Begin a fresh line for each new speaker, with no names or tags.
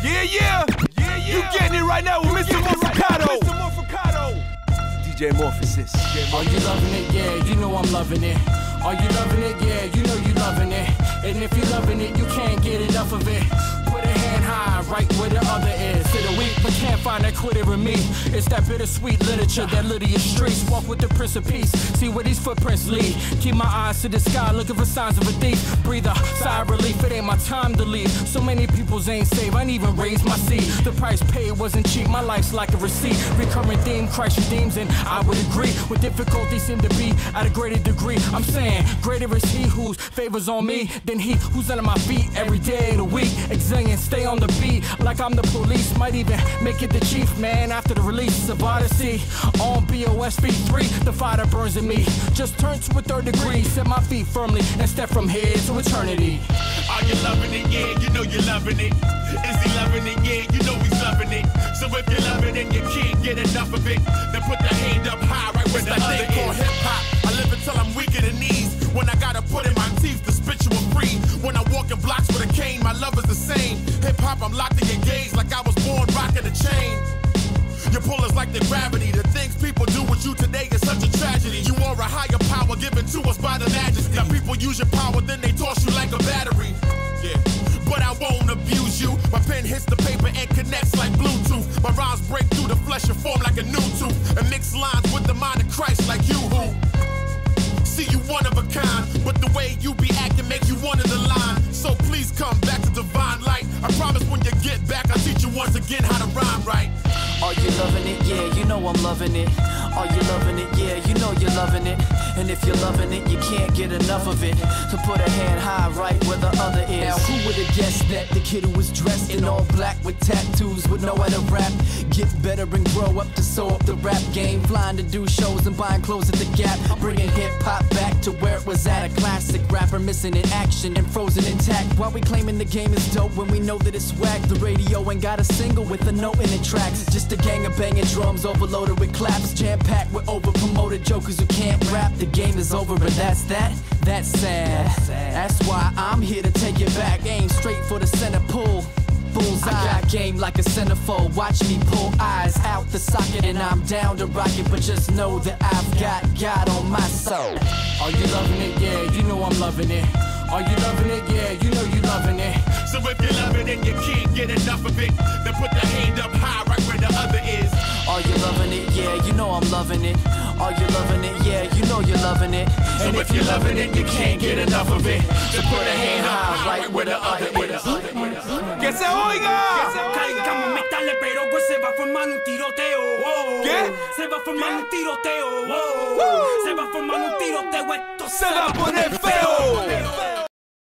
Yeah. You getting it right now with Mr. Morficato. DJ Morphosis.
Are you loving it? Yeah, you know I'm loving it. Are you loving it? Yeah, you know you loving it. And if you're loving it, you can't get enough of it. Put a hand high, right where the other is. To the weak, but can't find that quitter in me. It's that bittersweet literature that lit your streets. Walk with the Prince of Peace, see where these footprints lead. Keep my eyes to the sky, looking for signs of a thief. Breathe a sigh of relief, it ain't my time to leave. So many people's ain't safe, I ain't even raised my seed. The price paid wasn't cheap, my life's like a receipt. Recurring theme, Christ redeems, and I would agree. With difficulty seem to be at a greater degree. I'm saying, greater is he whose favors on me than he who's under my feet every day of the week. Exillion, stay on the beat like I'm the police. Might even make it the chief, man, after the release of Odyssey. On BOS V3, the fire that burns in me just turned to a third degree. Set my feet firmly and step from here to eternity.
Are you loving it? Yeah, you know you're loving it. Is he loving it? Yeah, you know he's loving it. So if you're loving it, you can't get enough of it. Then put the hand up high right where the other is. Called hip-hop. I live until I'm weak in the knees. When I gotta put in my teeth to spit you a free. When I walk in blocks with a cane, my love is the same. Hip-hop, I'm locked and engaged like I was born rocking a chain. Your pull is like the gravity. The things people do with you today is such a tragedy. You are a higher power given to us by the majesty. Now people use your power, then they toss you like a battery. Yeah, but I won't abuse you. My pen hits the paper and connects like Bluetooth. My rhymes break through the flesh and form like a new tooth. And mix lines with the mind of Christ like you who. See you one of a kind, but the way you be acting make you one of the line. So please come back to divine light. I promise when you get back, I'll teach you once again how to rhyme right.
Are you loving it? Yeah, you know I'm loving it. Are you loving it? Yeah, you know you're loving it. And if you're loving it, you can't get enough of it. So put a hand high right where the other is. Now who would have guessed that the kid who was dressed in all black with tattoos would know how to rap, get better and grow up to sew up the rap game, flying to do shows and buying clothes at the Gap, bringing hip-hop back to where it was at. A classic rapper missing in action and frozen intact. While we claiming the game is dope when we know that it's whack. The radio ain't got a single with a note in it tracks. Just a gang of banging drums overloaded with claps, jam-packed with over-promoted jokers who can't rap. The game is over, but that's sad. That's why I'm here to take it back. Aim straight for the center pull. Bullseye. I got game like a centerfold. Watch me pull eyes out the socket, and I'm down to rock it. But just know that I've got God on my soul. Are you loving it? Yeah, you know I'm loving it. Are you loving it? Yeah, you know you loving it.
So if you're loving it, you can't get enough of it. Then put the hand up high right where the other is.
Are you loving it? Yeah, you know I'm loving it. Are you loving it? Yeah, you know you're loving it.
And if you're loving it, you can't get enough of it. So put a hand high right where the other is.
¡Que se oiga!
Cargamos metales, pero pues se va a formar un tiroteo.
¿Qué?
Se va a formar un tiroteo. Se va a formar un tiroteo. Esto
Se va a poner feo.